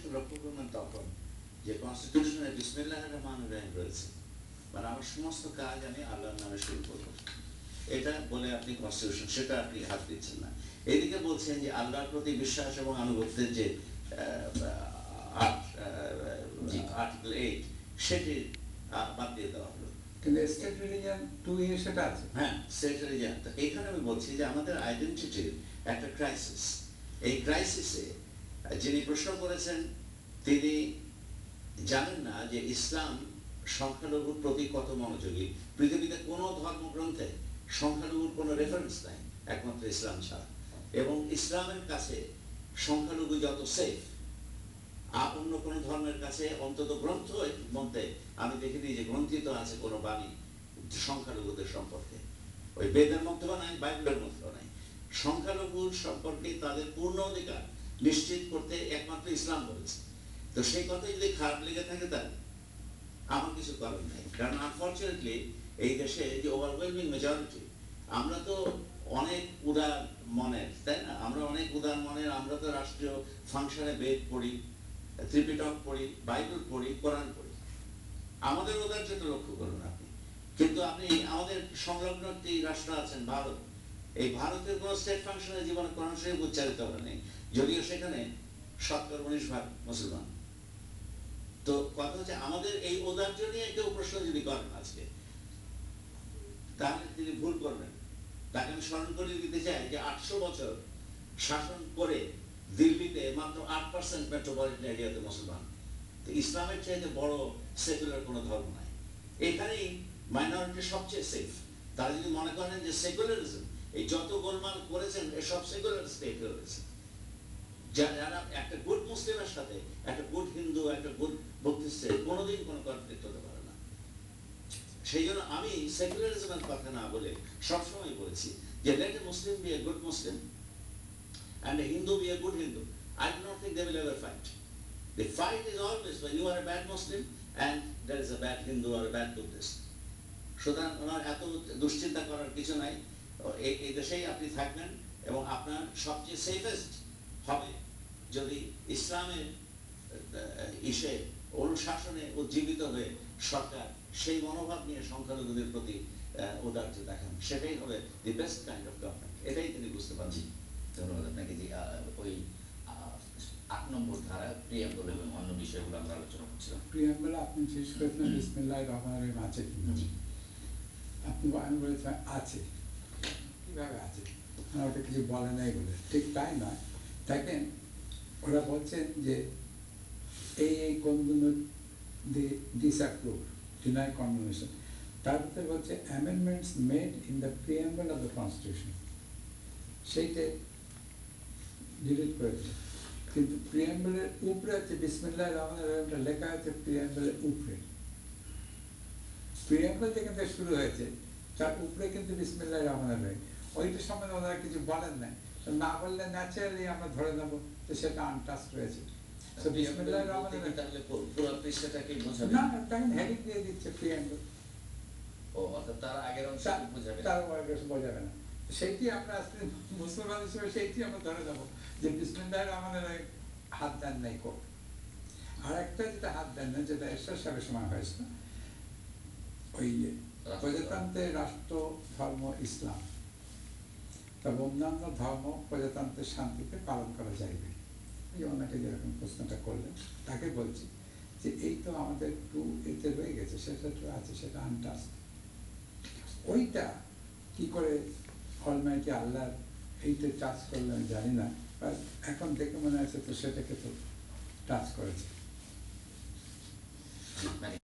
লক্ষ্য করবেন তখন যে কনস্টিটিউশনে বিসমিল্লাহির রহমানির রহিম রয়েছে, মানে আমার সমস্ত কাজ আমি আল্লাহর নামে শুরু করবো, এটা বলে আপনি কনস্টিটিউশন, সেটা আপনি হাত দিচ্ছেন না। এদিকে বলছেন যে আল্লাহর প্রতি বিশ্বাস এবং আনুগত্যের যে আর্টিকেল 8 সেটি বাদ দিয়ে দেওয়া হলো। কিন্তু স্টেট রিলিজিয়ন 2 সেটা আছে। হ্যাঁ, স্টেট রিলিজিয়ন। তো এইখানে আমি বলছি যে আমাদের আইডেন্টিটির একটা ক্রাইসিস। এই ক্রাইসিসে যিনি প্রশ্ন করেছেন তিনি জানেন না যে ইসলাম সংখ্যালঘুর প্রতি কত মনোযোগী। পৃথিবীতে কোনো ধর্মগ্রন্থে সংখ্যালঘুর কোনো রেফারেন্স নাই একমাত্র ইসলাম ছাড়া, এবং ইসলামের কাছে সংখ্যালঘু যত সেফ, অন্য কোনো ধর্মের কাছে অন্তত গ্রন্থ মধ্যে আমি দেখিনি যে গ্রন্থিত আছে কোনো বাণী সংখ্যালঘুদের সম্পর্কে। ওই বেদের মধ্যেও নাই, বাইবেলের মধ্যেও নাই। সংখ্যালঘুর সম্পর্কে তাদের পূর্ণ অধিকার নিশ্চিত করতে একমাত্র ইসলাম বলেছে। তো সেই কথা যদি খারাপ লেগে থাকে তাহলে আমার কিছু করার নাই, কারণ আনফর্চুনেটলি এই দেশে যে ওভারওয়েলমিং মেজরিটি, আমরা তো অনেক উদার মনের, তাই না? আমরা অনেক উদার মনের, আমরা তো রাষ্ট্রীয় ফাংশনে বেদ পড়ি, ত্রিপিটক পড়ি, বাইবেল পড়ি, কোরআন পড়ি। আমাদের উদারটা লক্ষ্য করুন আপনি। কিন্তু আপনি আমাদের সংলগ্ন একটি রাষ্ট্র আছেন ভারত, এই ভারতের কোনো স্টেট ফাংশনে জীবনে কোরআন শরীফ উচ্চারিত হবে নেই, যদিও সেখানে 19% মুসলমান। তো কথা হচ্ছে আমাদের এই ঔদার্য নিয়ে কেউ প্রশ্ন যদি করেন আজকে, তাহলে তিনি ভুল করবেন। তাকে আমি স্মরণ করে দিতে চাই যে 800 বছর শাসন করে দিল্লিতে মাত্র 8% মেট্রোপলিটন এরিয়াতে মুসলমান। তো ইসলামের চাইতে বড় সেকুলার কোনো ধর্ম নাই। এখানেই মাইনরিটি সবচেয়ে সেফ। তারা যদি মনে করেন যে সেকুলারিজম এই যত গোলমাল করেছেন এসব সেকুলার স্টেট রয়েছে, যারা একটা গুড মুসলিমের সাথে একটা গুড হিন্দু, একটা গুড বুদ্ধিস্টের কোনোদিন কোনো কনফ্লিক্ট হতে পারে না। সেই জন্য আমি সেকুলারিজমের কথা না বলে সবসময় বলেছি যে let a Muslim be a good Muslim and a Hindu be a good Hindu. I do not think they will ever fight. The fight is always when you are a bad Muslim and there is a bad Hindu or a bad Buddhist. সুতরাং ওনার এত দুশ্চিন্তা করার কিছু নাই। এই দেশেই আপনি থাকবেন এবং আপনার সবচেয়ে সেফেস্ট হবে যদি ইসলামের অনুশাসনে উজ্জীবিত হয়ে সরকার সেই মনোভাব নিয়ে সংখ্যালঘুদের প্রতি উদার্য দেখান, সেটাই হবে the best kind of government. এটাই তিনি বুঝতে পারছেন। ধন্যবাদ আপনাকে। যে ওই 8 নম্বর ধারা প্রিয়াম্বল এবং অন্য বিষয়গুলো আমরা আলোচনা করছিলাম। প্রিয়াম্বল আপনি শেষ করেছেন বিসমিল্লাহির রহমানির রহিম আছে কিনা, আপনি আমি বলেছেন আছে। কিভাবে আছে? ওটা কিছু বলে নাই বলে, ঠিক তাই নয়। দেখেন ওরা বলছেন যে এই কোনগুলো ডিসঅ্যাপ্রুভ, ডিনাই কনভেনশন, তার ভিতরে বলছে amendments made in the preamble of the constitution, সেইটা ডিলিট করেছে। কিন্তু প্রিয়াম্বলের উপরে আছে বিসমিল্লাহির রহমানির রহিমটা লেখা আছে প্রিয়াম্বলের উপরে। প্রিয়াম্বল যেখান থেকে শুরু হয়েছে তার উপরে কিন্তু বিসমিল্লাহির রহমানির রহিম, ওইটা সম্বন্ধে ওনারা কিছু বলেন নাই। তো না বললে ন্যাচারালি আমরা ধরে নেব যে সেটা আনটাচ রয়েছে। তো বিসমিল্লাহির রহমানির রহিম তাহলে পুরো পৃষ্ঠাটাকে বোঝাবে না, তখন হেডিং দিয়ে দিচ্ছে প্রিয়াম্বল। ও অর্থাৎ তার আগের অংশ বোঝাবে, তার বোঝাবে না। সেইটি আমরা আজকে মুসলমান হিসেবে সেইটি আমরা ধরে নেবো যে বিসমিল্লাহির রহমানির রহিম হাত দেন নাই কোর্ট। আর একটা যেটা হাত দেন না, যেটা এরশাদ সাহেবের সময় হয়েছিল, ওই প্রজাতন্ত্রের রাষ্ট্র ধর্ম ইসলাম, তবে অন্যান্য ধর্ম প্রজাতন্ত্রের শান্তিতে পালন করা যাইবে। এই অনেকে যেরকম প্রশ্নটা করলেন তাকে বলছি যে এই তো আমাদের 2 এতে রয়ে গেছে, সেটা তো আছে, সেটা আনটাচ। ওইটা কি করে অলমাইটি আল্লাহ এইটা টাচ করলে আমি জানি না, এখন দেখে মনে হচ্ছে তো সেটাকে তো টাচ করেছে।